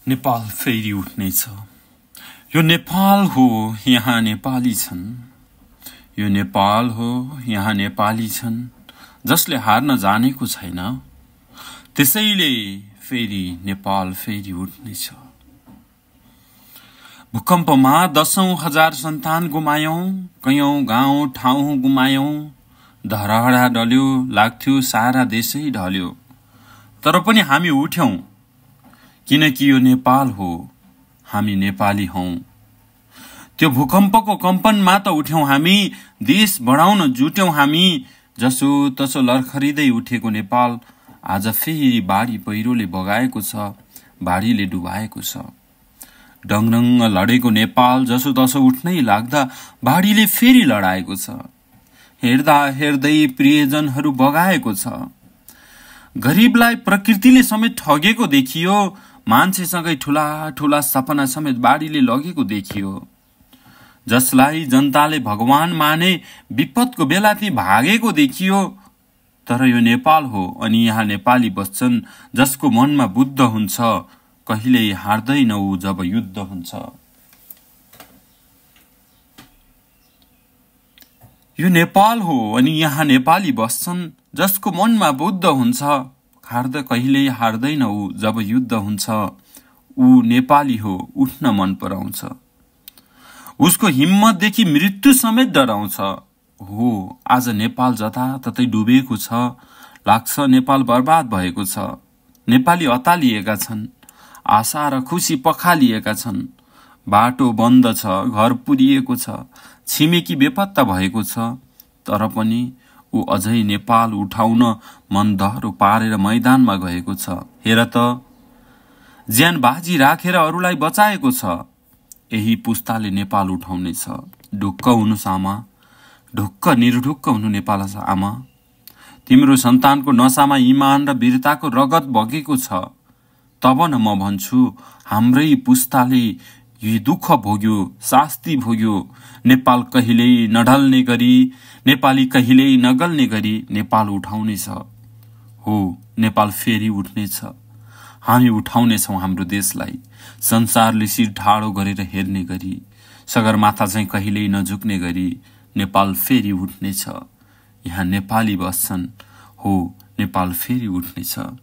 नेपाल फेरि उठ्नेछ। यो नेपाल हो, यहाँ नेपाली छन्। यो नेपाल हो, यहाँ नेपाली छन्। जसले हार्न जानेको छैन, त्यसैले फेरि नेपाल फेरि उठ्नेछ। भूकम्पमा दशौं हजार सन्तान गुमायौं, कयौं गाउँ ठाउँ गुमायौं। धरहरा डल्यो, लाग्थ्यो सारा देशै ढल्यो। तर पनि हामी उठ्यौं, किनकि यो नेपाल हो, हामी नेपाली हौं। त्यो भूकम्पको कम्पनमा त उठ्यौं हामी, देश बढाउन जुट्यौं हामी। जसो तसो लरखरिँदै उठेको नेपाल आज फेरि बाढी पहिरोले बगाएको छ, बाढीले डुबाएको छ। डङडङ लडेको नेपाल जसो तसो उठ्नै लाग्दा बाढीले फेरि लडाएको छ। हेर्दा हेर्दै प्रियजनहरू बगाएको छ। गरीबलाई प्रकृतिले समेत ठगेको देखियो। मान्छेसँगै ठूला ठूला सपना समेत बाढीले लगेको देखियो। जसलाई जनताले भगवान माने विपदको बेला ती भागेको देखियो। तर यो नेपाल हो अनि यहाँ नेपाली बस्छन्, जसको मनमा बुद्ध हुन्छ, कहिल्यै हार्दैन ऊ जब युद्ध हुन्छ। यो नेपाल हो अनि यहाँ नेपाली बस्छन्, जसको मनमा बुद्ध हुन्छ, कहिल्यै हार्दैन ऊ जब युद्ध हुन्छ। ऊ नेपाली हो, उठ्न मन पराउँछ। उसको हिम्मतदेखि मृत्यु समेत डराउँछ। हो, आज नेपाल जताततै डुबेको छ। लाग्छ नेपाल बर्बाद भएको छ। नेपाली अतालिएका छन्, आशा र खुसी पखालिएका छन्। बाटो बन्द छ, घर पुरिएको छ, छिमेकी बेपत्ता भएको छ। तर पनि ऊ अझै नेपाल उठाउन मन दह्रो पारेर मैदानमा गएको छ। हेर त, ज्यान बाजी राखेर अरूलाई बचाएको छ। यही पुस्ताले नेपाल उठाउनेछ। ढुक्क हुनुस् आमा, ढुक्क निर्ढुक्क हुनु नेपाल आमा। तिम्रो सन्तानको नसामा इमान र वीरताको रगत बगेको छ। तब न म भन्छु, हाम्रै पुस्ताले यी दुःख भोग्यो, शास्ति भोग्यो। नेपाल कहिल्यै नढल्ने गरी, नेपाली कहिल्यै नगल्ने गरी नेपाल उठाउनेछ। हो, नेपाल फेरि उठ्नेछ। हामी उठाउनेछौँ हाम्रो देशलाई, संसारले शिर ठाडो गरेर हेर्ने गरी। सगरमाथा चाहिँ कहिल्यै नझुक्ने गरी नेपाल फेरि उठ्नेछ। यहाँ नेपाली बस्छन्। हो, नेपाल फेरि उठ्नेछ।